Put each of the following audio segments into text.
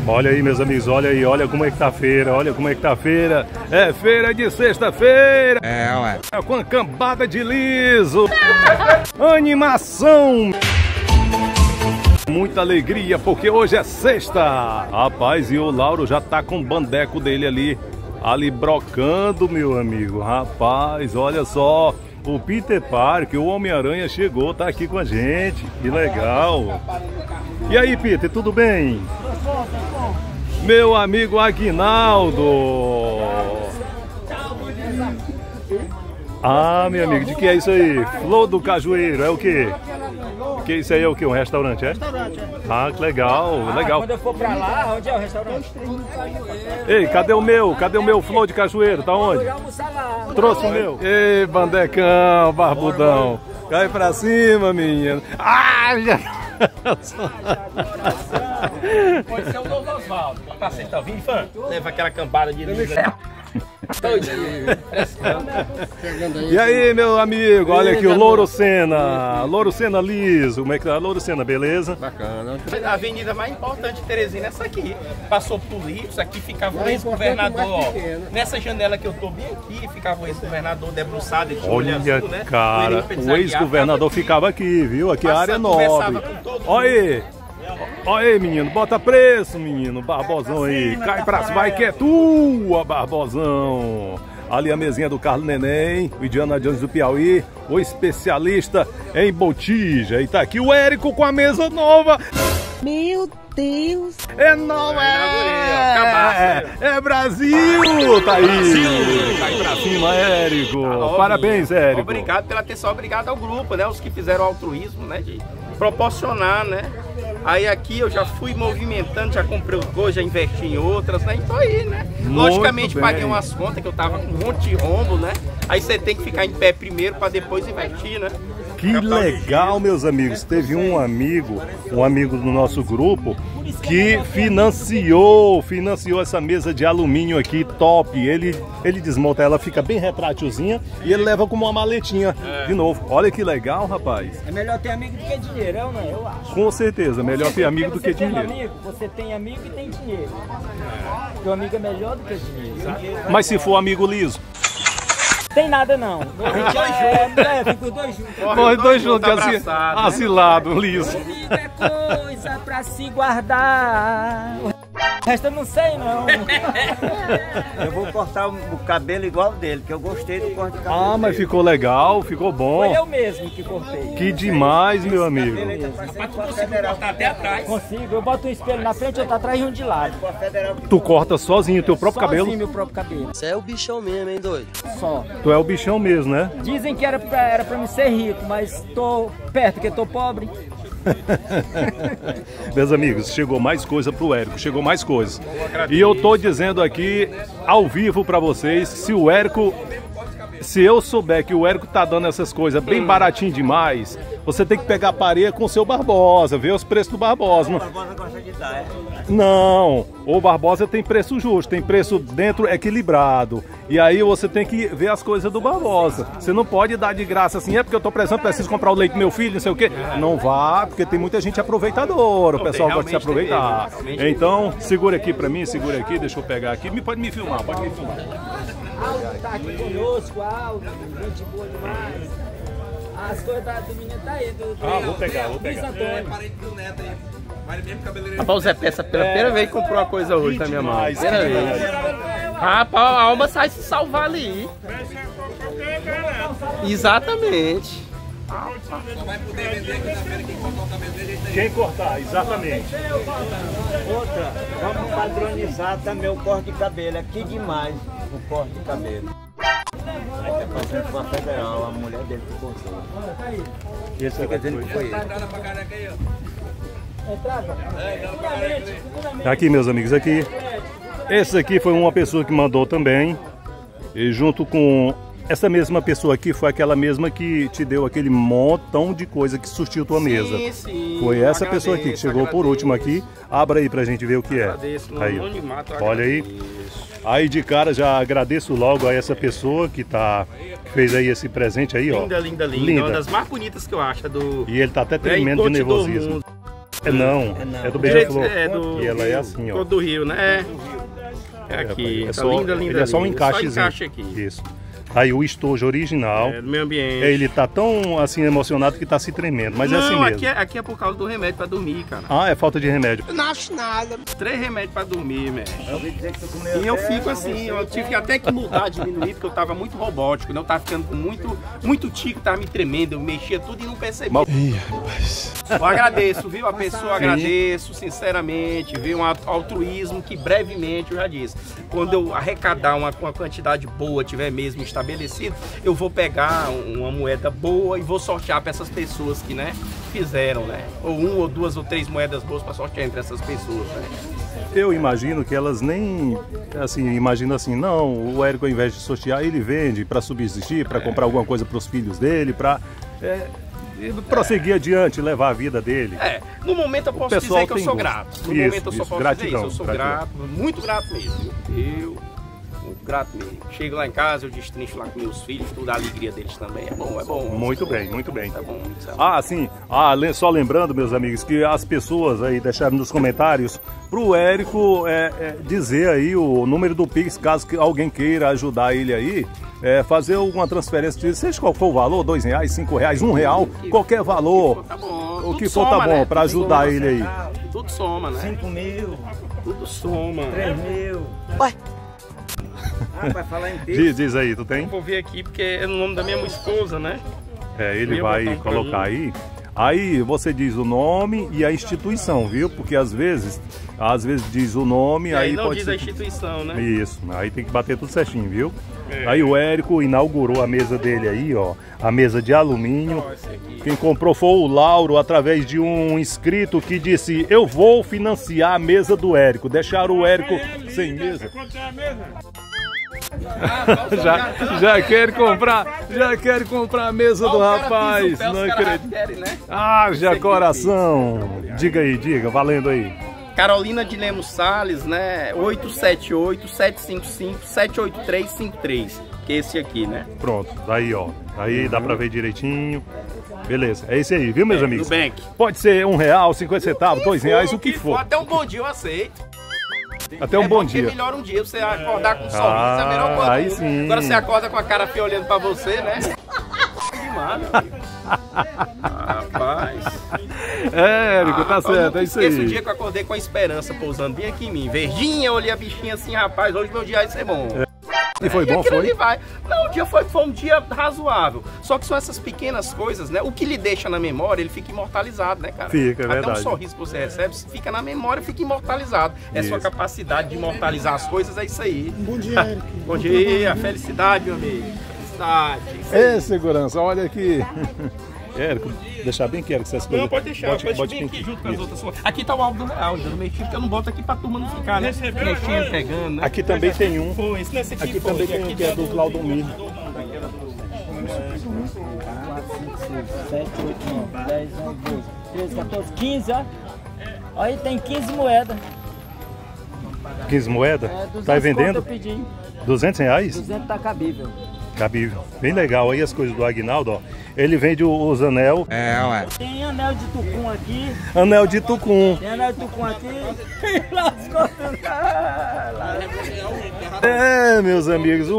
Olha aí, meus amigos, olha aí, olha como é que tá a feira, olha como é que tá a feira. É feira de sexta-feira. Ué. É com a cambada de liso. Animação. Muita alegria, porque hoje é sexta. Rapaz, e o Lauro já tá com o bandeco dele ali brocando, meu amigo. Rapaz, olha só. O Peter Parker, o Homem-Aranha chegou, tá aqui com a gente. Que legal. E aí, Peter, tudo bem? Meu amigo Aguinaldo. Ah, meu amigo, de que é isso aí? Flor do Cajueiro, é o quê? Que isso aí é o quê? Um restaurante, é? Restaurante, é. Ah, que legal, legal. Quando eu for pra lá, onde é o restaurante? Ei, cadê o meu? Cadê o meu Flor de Cajueiro? Tá onde? Trouxe o meu. Ei, bandecão, barbudão. Cai pra cima, menino. Ah, já... Pode ser o novo Osvaldo. Tá sendo tá vindo, fã? Leva aquela cambada de luz. E aí, meu amigo, olha aqui o Louro Senna. Louro Senna liso. Como é que tá? Louro Senna, beleza? Bacana. A avenida mais importante de Teresina é essa aqui. Passou por isso, aqui ficava o ex-governador, ó. Nessa janela que eu tô bem aqui, ficava o ex-governador debruçado. Olha, azul, né? cara, o ex-governador ficava aqui, viu? Aqui é a área nobre. Olha aí. Olha aí, menino, bota preço, menino, Barbosão aí, cai pra cima, vai que é tua, Barbosão. Ali a mesinha do Carlos Neném, o Indiana Jones do Piauí, o especialista em botija. E tá aqui o Érico com a mesa nova. Meu Deus! É nova, é Brasil, tá aí. Cai pra cima, Érico. Parabéns, Érico. Obrigado pela atenção, obrigado ao grupo, né, os que fizeram o altruísmo, né, de proporcionar, né. Aí aqui eu já fui movimentando, já comprei coisas, já investi em outras, né? Então aí, né? Logicamente paguei umas contas que eu tava com um monte de rombo, né? Aí você tem que ficar em pé primeiro para depois investir, né? Que legal, meus amigos. Teve um amigo do nosso grupo que financiou essa mesa de alumínio aqui, top. Ele desmonta ela, fica bem retrátilzinha e ele leva como uma maletinha de novo. Olha que legal, rapaz. É melhor ter amigo do que dinheiro, né? Eu acho. Com certeza, melhor ter amigo do que dinheiro. Amigo, você tem amigo e tem dinheiro. Teu amigo é melhor do que dinheiro. Mas se for amigo liso? Tem nada não. Fica os dois juntos. Corre dois juntos, asilado, liso. Amigo é coisa pra se guardar. O resto eu não sei não. Eu vou cortar o cabelo igual dele, que eu gostei do corte de cabelo. Ah, mas ficou legal, ficou bom. Foi eu mesmo que cortei. Que demais, meu amigo. Mas tu conseguiu cortar até atrás? Consigo, eu boto um espelho na frente, outro atrás e um de lado. Tu corta sozinho o teu próprio cabelo? Sozinho meu próprio cabelo. Você é o bichão mesmo, hein, doido? Só. Tu é o bichão mesmo, né? Dizem que era pra me ser rico, mas tô perto, porque tô pobre. Meus amigos, chegou mais coisa pro Érico, chegou mais coisas. E eu tô dizendo aqui, ao vivo pra vocês, se eu souber que o Érico tá dando essas coisas bem baratinho demais, você tem que pegar a pareia com o seu Barbosa, ver os preços do Barbosa. O Barbosa gosta de dar, é? Não, o Barbosa tem preço justo, tem preço dentro equilibrado. E aí você tem que ver as coisas do Barbosa. Você não pode dar de graça assim, é porque eu tô precisando, preciso comprar o leite do meu filho, não sei o quê. Não vá, porque tem muita gente aproveitadora, o pessoal gosta de se aproveitar. Então, segura aqui pra mim, segura aqui, deixa eu pegar aqui. Pode me filmar, pode me filmar. Aldo tá aqui conosco, Aldo, gente boa demais. As coisas do menino tá aí, vou pegar. Rapaz, o Zé Peça pela primeira vez comprou uma coisa hoje na minha mão. Primeira vez. Rapaz, a alma sai se salvar ali. Exatamente. Só vai poder vender aqui na feira quem cortar o cabelo dele. Quem cortar, exatamente. Outra, vamos padronizar também o corte de cabelo. Aqui demais o corte de cabelo. Aí tá passando com a federal, a mulher dele que cortou. E ele fica dizendo que foi ele. Aqui, meus amigos, aqui. Esse aqui foi uma pessoa que mandou também. E junto com essa mesma pessoa aqui, foi aquela mesma que te deu aquele montão de coisa que surtiu tua mesa. Sim, foi essa pessoa aqui que chegou por último aqui. Abra aí pra gente ver o que é. Aí, olha aí. Aí de cara já agradeço logo a essa pessoa que fez aí esse presente aí, ó. Linda, linda, linda. Uma das mais bonitas que eu acho. E ele tá até tremendo de nervosismo. Não, é do beija-flor. É do... E ela é assim, ó. Cor do Rio, né? É aqui, tá só, linda, linda. ele é só um linda. encaixezinho. Só encaixe aqui. Isso. Aí o estojo original. É, do meio ambiente. Ele tá tão assim emocionado que tá se tremendo, mas não, é assim mesmo. Aqui é por causa do remédio pra dormir, cara. Ah, é falta de remédio. Não acho nada. 3 remédios pra dormir, velho. Eu ouvi dizer que tu comeu E eu até fico assim, eu tive até que mudar, diminuir, porque eu tava muito robótico, né? Eu tava ficando com muito tico, tava me tremendo, eu mexia tudo e não percebia. Ih, rapaz. Eu agradeço, viu? A pessoa agradeço, sinceramente, viu? Um altruísmo que brevemente eu já disse. Quando eu arrecadar uma quantidade boa, tiver mesmo estabelecido, eu vou pegar uma moeda boa e vou sortear para essas pessoas que, né, fizeram, né? Ou 1 ou 2 ou 3 moedas boas para sortear entre essas pessoas, né? Eu imagino que elas nem assim, imaginam assim, não, o Érico ao invés de sortear, ele vende para subsistir, para comprar alguma coisa para os filhos dele, para prosseguir adiante, levar a vida dele. No momento eu posso dizer que eu sou grato. No momento eu só posso dizer isso, eu sou grato, muito grato mesmo. Muito grato mesmo. Chego lá em casa, eu destrincho lá com meus filhos, tudo a alegria deles também. É bom, é bom. Muito bem, muito bem. É bom, sim. Só lembrando, meus amigos, que as pessoas aí deixaram nos comentários pro Érico dizer aí o número do Pix, caso que alguém queira ajudar ele aí. Fazer alguma transferência, seja qual for o valor, R$2, R$5, R$1, qualquer valor. Tá bom. O que for tá bom, para ajudar ele aí. Tudo soma, né? 5 mil, Tudo soma. 3 mil. Ué. Vai falar em Pix. Diz aí, tu tem? Vou ver aqui porque é no nome da minha esposa, né? Ele vai colocar aí. Aí você diz o nome e a instituição, viu? Porque às vezes diz o nome, aí não pode diz ser a instituição, né? Isso, aí tem que bater tudo certinho, viu? Aí o Érico inaugurou a mesa dele aí, ó, a mesa de alumínio. Quem comprou foi o Lauro, através de um inscrito que disse: eu vou financiar a mesa do Érico. Deixaram o Érico sem mesa. Já quer comprar a mesa do rapaz. Não acredito. Né? Haja coração. Diga aí, valendo aí. Carolina de Lemos Salles, né? 878-755-78353. Que é esse aqui, né? Pronto, daí ó. Aí dá pra ver direitinho. Beleza, é esse aí, viu, meus amigos? Nubank. Pode ser R$1, 50 centavos, R$2, o que for. Até um bom dia eu aceito. Até um bom dia. É melhor um dia você acordar com um sorriso, é a melhor coisa. Aí sim. Agora você acorda com a cara feia olhando pra você, né? Demais, meu filho. Rapaz. Érico, tá certo, é isso aí. Esse dia que eu acordei com a esperança pousando bem aqui em mim. Verdinha, eu olhei a bichinha assim, rapaz, hoje meu dia vai ser bom. E foi bom, foi? Vai. Não, o dia foi um dia razoável. Só que são essas pequenas coisas, né? O que lhe deixa na memória, ele fica imortalizado, né, cara? Fica, é verdade. Até um sorriso que você recebe, fica na memória, fica imortalizado. É sua capacidade de imortalizar as coisas, é isso aí. Bom dia, Érico. Bom dia, felicidade, meu amigo. Felicidade. Segurança, olha aqui. Érico, deixar bem quieto que essas coisas. Não, pode deixar, pode vir aqui junto com as outras. Aqui tá o álbum do real, do meio que eu não boto aqui pra turma não ficar, né? Mexendo, pegando, né? Aqui também tem um. Aqui também tem um que é do Claudomir. 7, 8, 9, 10, 11, 12, 13, 14, 15, ó. Aí tem 15 moedas. 15 moedas? Tá vendendo? Eu pedi. R$200? 200 tá cabível. Cabível. Bem legal aí as coisas do Aguinaldo, ó. Ele vende os anel. Ué. Tem anel de tucum aqui. Anel de tucum. Tem anel de tucum aqui. Lascou tudo. Meus amigos,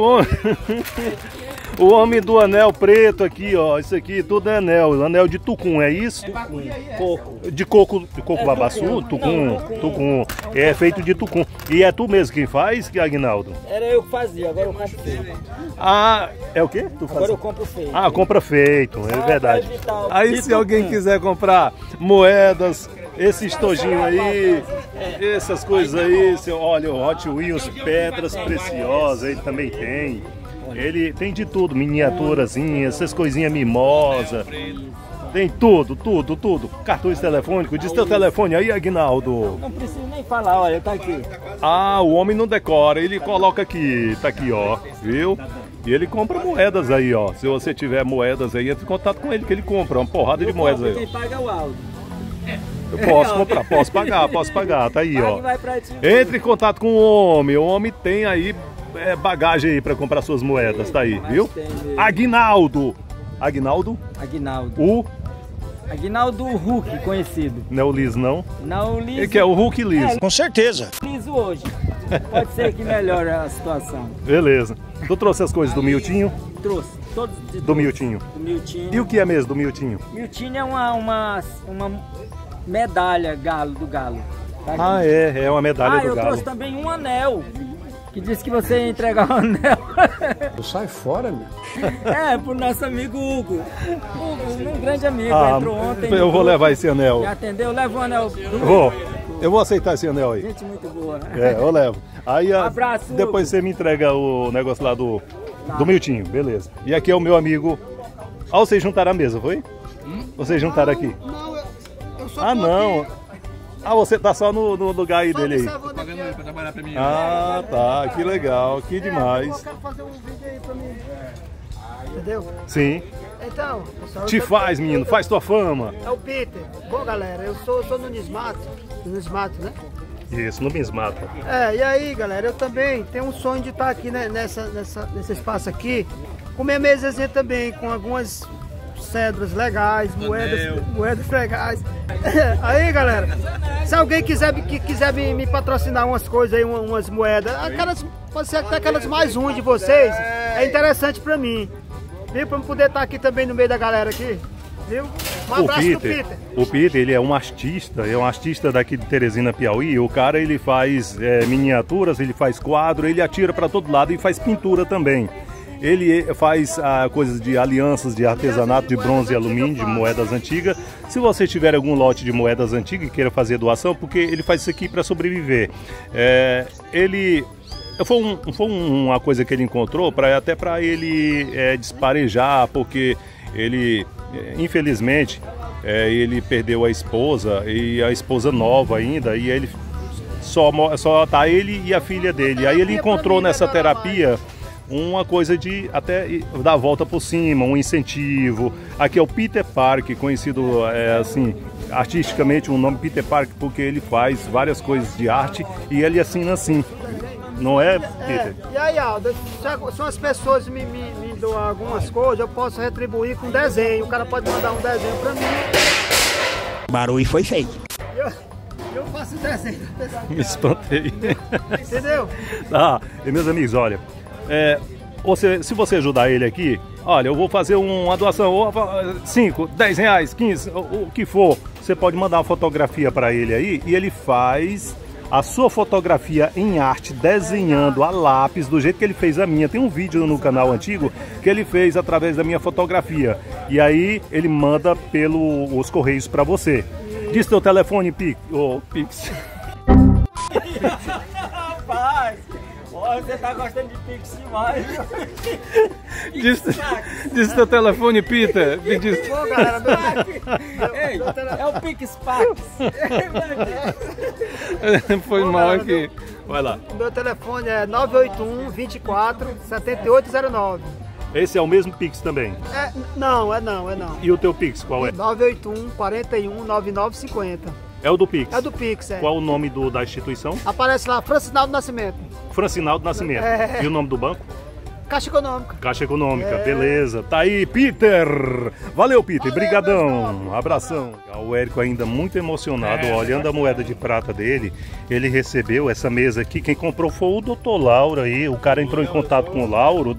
o homem do anel preto aqui, ó. Isso aqui tudo é anel. Anel de tucum, é isso? Coco. De coco babaçu? Tucum. É feito de tucum. E é tu mesmo quem faz, Aguinaldo? Era eu que fazia, agora eu compro feito. É o quê? Agora eu compro feito. Compra feito, é verdade. Aí se alguém quiser comprar moedas, esse estojinho aí, essas coisas aí, olha, o Hot Wheels, pedras preciosas, ele também tem. Ele tem de tudo, miniaturazinhas, essas coisinhas mimosas. Tem tudo. Cartões telefônicos. Diz teu telefone aí, Aguinaldo. Não preciso nem falar, olha, tá aqui. O homem não decora, ele coloca aqui, tá aqui, ó, viu? E ele compra moedas aí, ó. Se você tiver moedas aí, entre em contato com ele, que ele compra uma porrada de moedas aí. Quem paga é o Aldo. Eu posso comprar, posso pagar, tá aí, ó. Entre em contato com o homem tem aí bagagem aí pra comprar suas moedas, tá aí, viu? Aguinaldo. Aguinaldo Hulk, conhecido. Não é o liso, não? Não, o liso. Ele quer o Hulk liso. Com certeza. Liso hoje. Pode ser que melhore a situação. Beleza. Tu trouxe as coisas do Miltinho? Trouxe. Todos de Do Miltinho. Do Miltinho. E o que é mesmo do Miltinho? Miltinho é uma medalha do galo. Tá aqui. Ah, é uma medalha do eu galo. trouxe também um anel. Que disse que você ia entregar um anel. Sai fora, meu. Pro nosso amigo Hugo. Hugo, um grande amigo, entrou ontem. Eu vou levar esse anel. Já atendeu? Leva o anel. Eu vou aceitar esse anel aí. Gente muito boa, né? Eu levo. Aí Abraço, depois você me entrega o negócio lá do Miltinho, beleza. E aqui é o meu amigo. Vocês juntaram a mesa, foi? Vocês juntaram aqui? Não, eu só Ah, não. Você tá só no lugar aí dele aí. Tô pagando ele pra trabalhar pra mim. Ah, tá. Que legal. Que demais. Eu quero fazer um vídeo aí pra mim. Entendeu? Sim. Então, pessoal, Te faz, menino. Faz tua fama. É o Peter. Bom, galera, eu sou no Nismato, né? Isso, não me esmata. E aí, galera, eu também tenho um sonho de estar aqui, né, nesse espaço aqui, com minha mesazinha também, com algumas cédulas legais, moedas legais. Aí, galera, se alguém quiser me patrocinar umas coisas aí, umas moedas, pode ser até aquelas mais ruins de vocês, é interessante pra mim, viu? Pra eu poder estar aqui também no meio da galera aqui, viu? Um abraço do Peter. O Peter, ele é um artista daqui de Teresina, Piauí. O cara, ele faz miniaturas, ele faz quadro, ele atira pra todo lado e faz pintura também. Ele faz coisas de alianças de artesanato de bronze e alumínio, de moedas antigas. Se você tiver algum lote de moedas antigas e queira fazer doação, porque ele faz isso aqui para sobreviver. Foi uma coisa que ele encontrou até para ele desparejar, porque ele, infelizmente, ele perdeu a esposa, e a esposa nova ainda, e ele só tá ele e a filha dele. Aí ele encontrou nessa terapia uma coisa de até dar a volta por cima, um incentivo. Aqui é o Peter Park, conhecido assim, artisticamente, o nome Peter Park, porque ele faz várias coisas de arte e ele assina assim. Não é, Peter? E aí, Aldo, se as pessoas me doam algumas coisas, eu posso retribuir com desenho. O cara pode mandar um desenho pra mim. Barulho foi feito. Eu faço desenho. Me espantei. Entendeu? E meus amigos, olha, se você ajudar ele aqui, olha, eu vou fazer uma doação, 5, 10 reais, 15, o que for. Você pode mandar uma fotografia para ele aí e ele faz a sua fotografia em arte, desenhando a lápis, do jeito que ele fez a minha. Tem um vídeo no canal antigo que ele fez através da minha fotografia. E aí ele manda pelos correios para você. Diz teu telefone, Pix. Rapaz, você tá gostando de Pix demais. Diz teu telefone, Peter. Pô, galera, Ei, é o Pix Pax. Foi mal aqui. Vai lá. O meu telefone é 981 24 7809. Esse é o mesmo Pix também? Não. E o teu Pix, qual é? 981 41 9950. É o do Pix? É do Pix, Qual o nome da instituição? Aparece lá, Francinaldo Nascimento. Francinaldo Nascimento. E o nome do banco? Caixa Econômica. Caixa Econômica, beleza. Tá aí, Peter. Valeu, Peter. Brigadão. Abração. O Érico ainda muito emocionado, olhando a moeda de prata dele. Ele recebeu essa mesa aqui. Quem comprou foi o Dr. Lauro aí. O cara entrou em contato com o Lauro,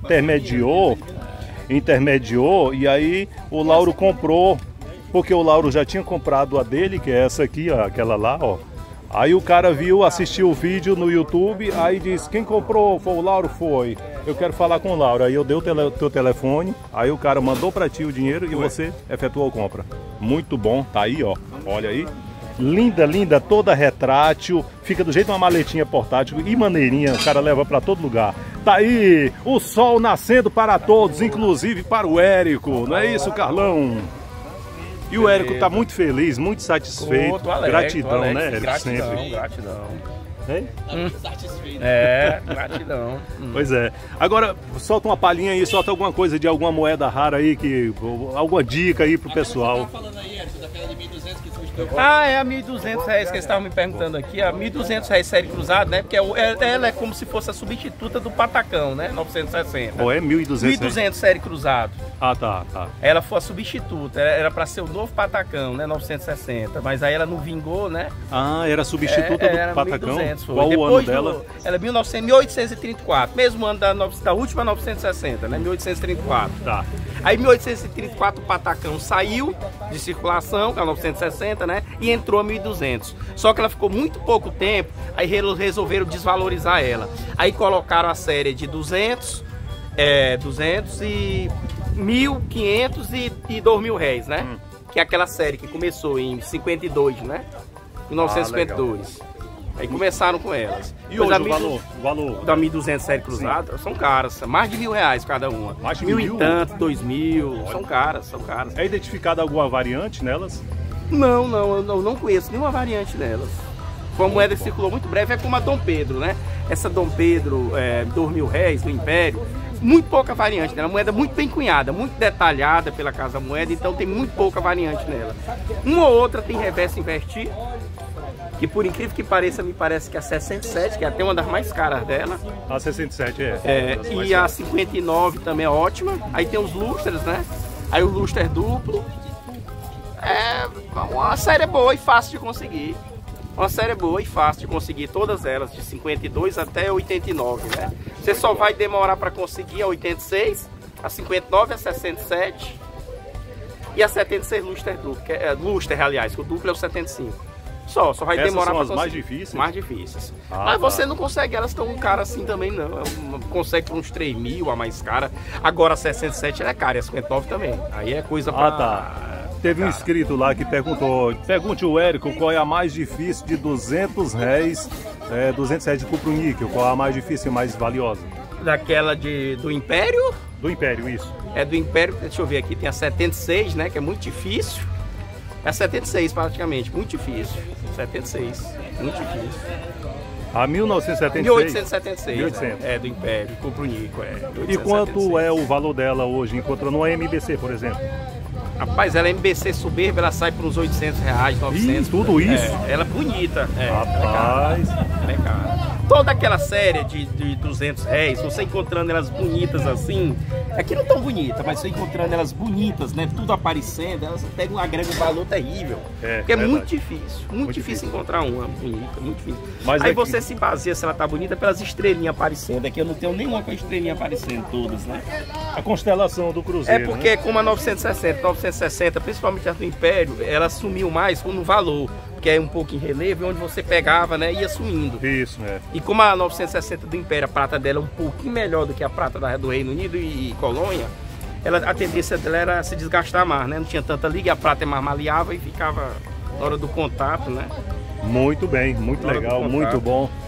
intermediou e aí o Lauro comprou, porque o Lauro já tinha comprado a dele, que é essa aqui, ó, aquela lá, ó. Aí o cara assistiu o vídeo no YouTube, aí disse, quem comprou foi o Lauro? Foi. Eu quero falar com o Lauro. Aí eu dei o teu telefone, aí o cara mandou pra ti o dinheiro e você efetuou a compra. Muito bom, tá aí, ó. Olha aí. Linda, linda, toda retrátil, fica do jeito de uma maletinha portátil e maneirinha, o cara leva pra todo lugar. Tá aí, o sol nascendo para todos, inclusive para o Érico, não é isso, Carlão? E o Érico tá muito feliz, muito satisfeito. Alegre, gratidão, né, Érico? Gratidão, sempre. gratidão. Hein? É, gratidão. Pois é. Agora, solta uma palhinha aí, solta alguma coisa de alguma moeda rara aí, alguma dica aí pro pessoal. Ah, é a R$1.200 que eles estavam me perguntando aqui, a R$1.200 série cruzada, né? Porque ela é como se fosse a substituta do Patacão, né? 960. Ou é 1.200? 1.200 série cruzado. Ah, tá. Ela foi a substituta, era para ser o novo Patacão, né? 960, mas aí ela não vingou, né? Ah, era a substituta do Patacão? 1.200, qual o ano dela? Ela é 1834, mesmo ano da última 960, né? 1834. Tá. Aí em 1834 o Patacão saiu de circulação, que é a 960, né? E entrou a 1.200. Só que ela ficou muito pouco tempo, aí resolveram desvalorizar ela. Aí colocaram a série de 200 e 1.500 e R$2.000, né? Que é aquela série que começou em 52, né? 1952. Aí começaram com elas. E hoje o valor da 1.200 série cruzada são caras, mais de R$1.000 cada uma. Mais de mil mil? E tanto, 2.000, são caras. É identificada alguma variante nelas? Não, eu não conheço nenhuma variante delas. Foi uma moeda que circulou muito breve, é como a Dom Pedro, né? Essa Dom Pedro, R$2.000 do Império, muito pouca variante nela, moeda muito bem cunhada, muito detalhada pela Casa Moeda, então tem muito pouca variante nela. Uma ou outra tem reverso invertido, que por incrível que pareça, me parece que a 67, que é até uma das mais caras dela. A 67 e a 59 também é ótima. Aí tem os lustres, né? Aí o lustre duplo. É uma série boa e fácil de conseguir. Uma série boa e fácil de conseguir, todas elas, de 52 até 89, né? Você só vai demorar para conseguir a 86, a 59, a 67 e a 76 lustre duplo, lustre, aliás, que o duplo é o 75. Só vai demorar para conseguir. Mais difíceis? Mais difíceis. Mas você não consegue elas tão caras assim também, não. Consegue por uns 3.000 a mais cara. Agora a 67 ela é cara e a 59 também. Aí é coisa pra... tá. Teve um inscrito lá que perguntou, pergunte o Érico qual é a mais difícil de R$200, R$200 de cupro níquel, qual é a mais difícil e mais valiosa? Daquela do Império? Do Império, isso. É do Império, deixa eu ver aqui, tem a 76, né, que é muito difícil. É a 76 praticamente, muito difícil. 76, muito difícil. A 1976? 1876. 1800. É do Império, cupro níquel, 1876. E quanto é o valor dela hoje, encontrando uma MBC, por exemplo? Rapaz, ela é MBC soberba, ela sai por uns R$800, 900. Tudo isso? Ela é bonita. Rapaz. Ela é cara. Toda aquela série de R$200, você encontrando elas bonitas assim, aqui não tão bonita, mas você encontrando elas bonitas, né? Tudo aparecendo, elas pegam um valor terrível. Porque é muito difícil encontrar uma bonita, muito difícil. Mas aí você se baseia se ela tá bonita pelas estrelinhas aparecendo. Aqui eu não tenho nenhuma com a estrelinha aparecendo, todas, né? A constelação do Cruzeiro. É porque como a 960, principalmente a do Império, ela sumiu mais no valor. Que é um pouco em relevo, onde você pegava, né, ia sumindo. Isso, né? E como a 960 do Império, a prata dela é um pouquinho melhor do que a prata do Reino Unido e Colônia, a tendência dela era se desgastar mais, né? Não tinha tanta liga, e a prata é mais maleável e ficava na hora do contato, né? Muito bem, muito legal, muito bom.